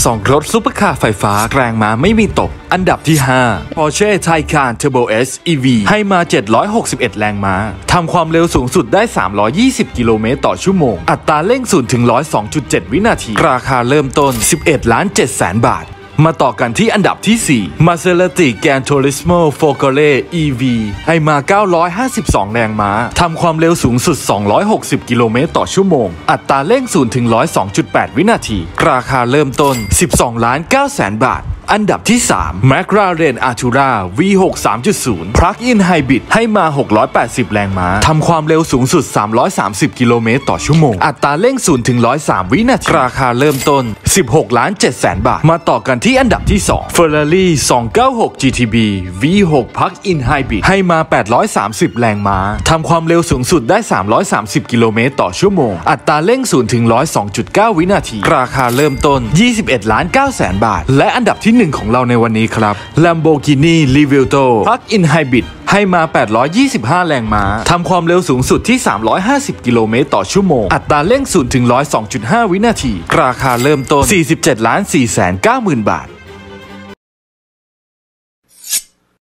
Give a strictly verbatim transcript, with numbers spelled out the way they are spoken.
สอง รถซุปเปอร์คาร์ไฟฟ้าแรงม้าไม่มีตกอันดับที่ ห้า Porsche Taycan Turbo S อี วี ให้มาเจ็ดร้อยหกสิบเอ็ดแรงม้าทำความเร็วสูงสุดได้สามร้อยยี่สิบกิโลเมตรต่อชั่วโมงอัตราเร่งศูนย์ถึงร้อย สองจุดเจ็ด วินาทีราคาเริ่มต้น สิบเอ็ดล้านเจ็ดแสน บาทมาต่อกันที่อันดับที่ สี่ Maserati Gran Turismo Folgore อี วี ให้มาเก้าร้อยห้าสิบสองแรงม้าทำความเร็วสูงสุดสองร้อยหกสิบกิโลเมตรต่อชั่วโมงอัตราเร่งศูนย์ถึงร้อย สองจุดแปด วินาทีราคาเริ่มต้น สิบสองล้านเก้าแสน บาทอันดับที่ สาม McLaren Artura วี หก สามจุดศูนย์ Plug-in Hybrid ให้มาหกร้อยแปดสิบแรงม้าทำความเร็วสูงสุดสามร้อยสามสิบกิโลเมตรต่อชั่วโมงอัตราเร่งศูนย์ถึงร้อยสามวินาทีราคาเริ่มต้น สิบหกล้านเจ็ดแสน บาทมาต่อกันที่อันดับที่ สอง Ferrari สองเก้าหก จี ที บี วี หก Plug-in Hybrid ให้มาแปดร้อยสามสิบแรงม้าทำความเร็วสูงสุดได้สามร้อยสามสิบกิโลเมตรต่อชั่วโมงอัตราเร่งศูนย์ถึงร้อย สองจุดเก้า วินาทีราคาเริ่มต้น ยี่สิบเอ็ดล้านเก้าแสน บาทและอันดับที่หนึ่งของเราในวันนี้ครับ Lamborghini Revuelto Plug-in Hybrid ให้มาแปดร้อยยี่สิบห้าแรงม้าทำความเร็วสูงสุดที่สามร้อยห้าสิบกิโลเมตรต่อชั่วโมงอัตราเร่งศูนย์ถึงร้อย สองจุดห้า วินาทีราคาเริ่มต้น สี่สิบเจ็ดล้านสี่แสนเก้าหมื่น บาท